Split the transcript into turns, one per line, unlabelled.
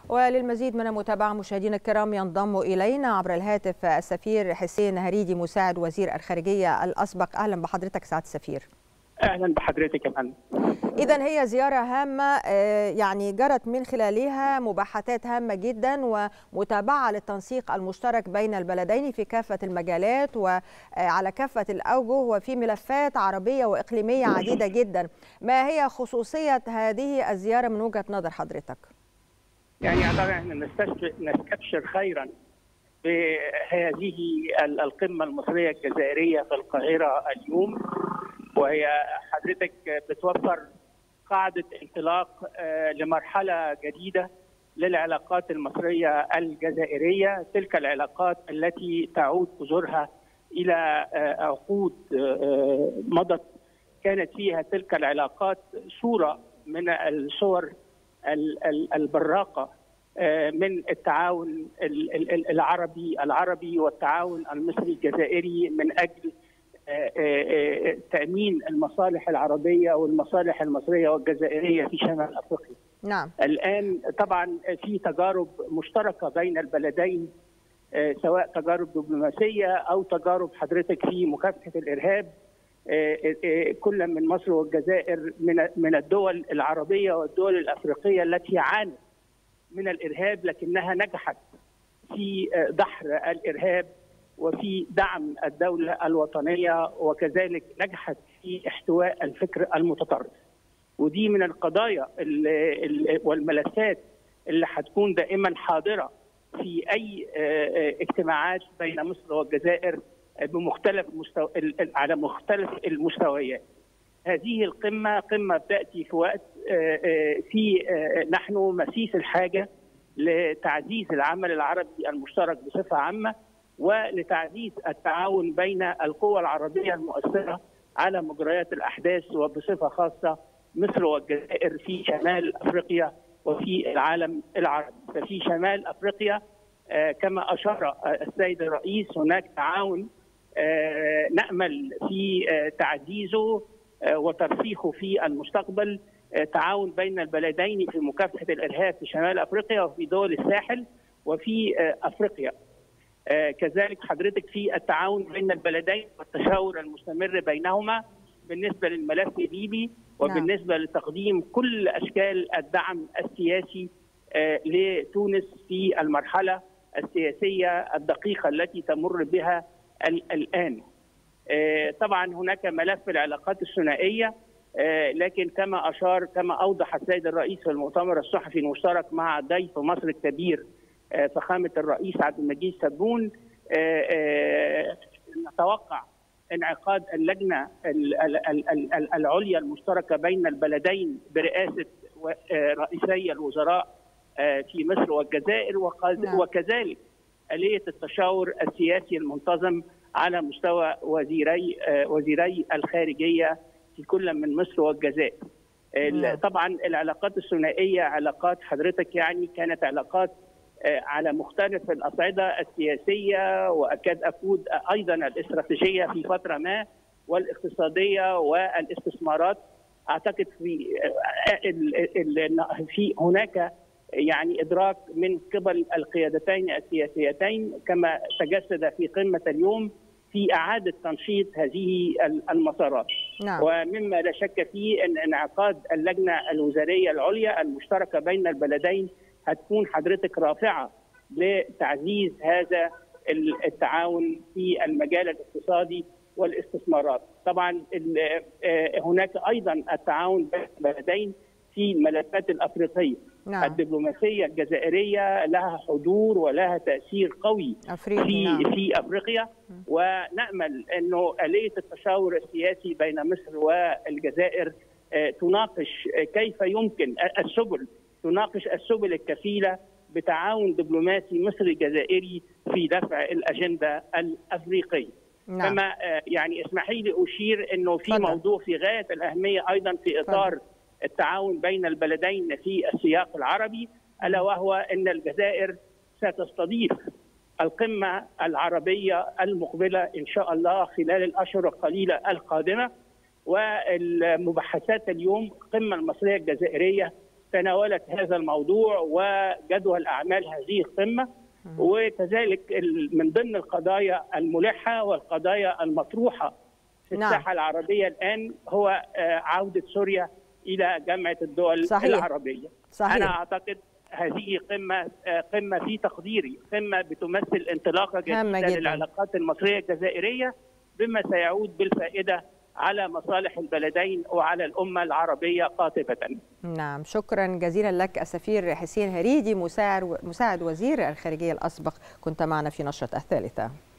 وللمزيد من المتابعة مشاهدينا الكرام ينضم إلينا عبر الهاتف السفير حسين هريدي مساعد وزير الخارجية الأسبق. أهلا بحضرتك سعادة السفير.
أهلا بحضرتك يا فندم.
إذن هي زيارة هامة يعني جرت من خلالها مباحثات هامة جدا ومتابعة للتنسيق المشترك بين البلدين في كافة المجالات وعلى كافة الأوجه وفي ملفات عربية وإقليمية عديدة جدا. ما هي خصوصية هذه الزيارة من وجهة نظر حضرتك؟
يعني طبعا نستبشر خيرا بهذه القمة المصرية الجزائرية في القاهرة اليوم، وهي حضرتك بتوفر قاعدة انطلاق لمرحلة جديدة للعلاقات المصرية الجزائرية، تلك العلاقات التي تعود جذورها إلى عقود مضت كانت فيها تلك العلاقات صورة من الصور البراقة من التعاون العربي والتعاون المصري الجزائري من أجل تأمين المصالح العربية والمصالح المصرية والجزائرية في شمال أفريقيا.
نعم.
الآن طبعا في تجارب مشتركة بين البلدين، سواء تجارب دبلوماسية أو تجارب حضرتك في مكافحة الإرهاب، كل من مصر والجزائر من الدول العربية والدول الأفريقية التي عانت من الإرهاب لكنها نجحت في دحر الإرهاب وفي دعم الدولة الوطنية، وكذلك نجحت في احتواء الفكر المتطرف. ودي من القضايا والملفات اللي هتكون دائما حاضرة في أي اجتماعات بين مصر والجزائر على مختلف المستويات. هذه القمة قمة تأتي في وقت في نحن مسيس الحاجة لتعزيز العمل العربي المشترك بصفة عامة، ولتعزيز التعاون بين القوى العربية المؤثرة على مجريات الأحداث، وبصفة خاصة مصر والجزائر في شمال أفريقيا وفي العالم العربي. ففي شمال أفريقيا كما أشار السيد الرئيس هناك تعاون نأمل في تعزيزه وترسيخه في المستقبل، تعاون بين البلدين في مكافحة الإرهاب في شمال أفريقيا وفي دول الساحل وفي أفريقيا. كذلك حضرتك في التعاون بين البلدين والتشاور المستمر بينهما بالنسبة للملف الليبي وبالنسبة لتقديم كل أشكال الدعم السياسي لتونس في المرحلة السياسية الدقيقة التي تمر بها الآن. طبعا هناك ملف العلاقات الثنائية، لكن كما أوضح السيد الرئيس في المؤتمر الصحفي المشترك مع ضيف مصر الكبير فخامة الرئيس عبد المجيد تبون، نتوقع انعقاد اللجنة العليا المشتركة بين البلدين برئاسة رئيسي الوزراء في مصر والجزائر، وكذلك آلية التشاور السياسي المنتظم على مستوى وزيري الخارجية في كل من مصر والجزائر. طبعا العلاقات الثنائية علاقات حضرتك يعني كانت علاقات على مختلف الأصعدة السياسية وأكاد أكون أيضا الاستراتيجية في فترة ما، والاقتصادية والاستثمارات. أعتقد في هناك يعني إدراك من قبل القيادتين السياسيتين كما تجسد في قمة اليوم في إعادة تنشيط هذه المسارات.
نعم.
ومما لا شك فيه أن انعقاد اللجنة الوزارية العليا المشتركة بين البلدين هتكون حضرتك رافعة لتعزيز هذا التعاون في المجال الاقتصادي والاستثمارات. طبعا هناك أيضا التعاون بين البلدين في الملفات الأفريقية.
نعم.
الدبلوماسية الجزائرية لها حضور ولها تأثير قوي في أفريقيا، ونأمل أنه آلية التشاور السياسي بين مصر والجزائر تناقش كيف يمكن تناقش السبل الكفيلة بتعاون دبلوماسي مصري جزائري في دفع الأجندة الأفريقية.
نعم.
كما يعني اسمحي لي أشير أنه في موضوع في غاية الأهمية أيضا في إطار التعاون بين البلدين في السياق العربي، ألا وهو أن الجزائر ستستضيف القمة العربية المقبلة إن شاء الله خلال الأشهر القليلة القادمة. والمباحثات اليوم القمة المصرية الجزائرية تناولت هذا الموضوع وجدول أعمال هذه القمة، وكذلك من ضمن القضايا الملحة والقضايا المطروحة في الساحة العربية الآن هو عودة سوريا إلى جامعة الدول العربية. صحيح. أنا أعتقد هذه قمة في تقديري قمة بتمثل انطلاقة جديدة للعلاقات المصرية الجزائرية، بما سيعود بالفائدة على مصالح البلدين وعلى الأمة العربية قاطبة.
نعم، شكرا جزيلا لك السفير حسين هريدي مساعد وزير الخارجية الأسبق، كنت معنا في نشرة الثالثة.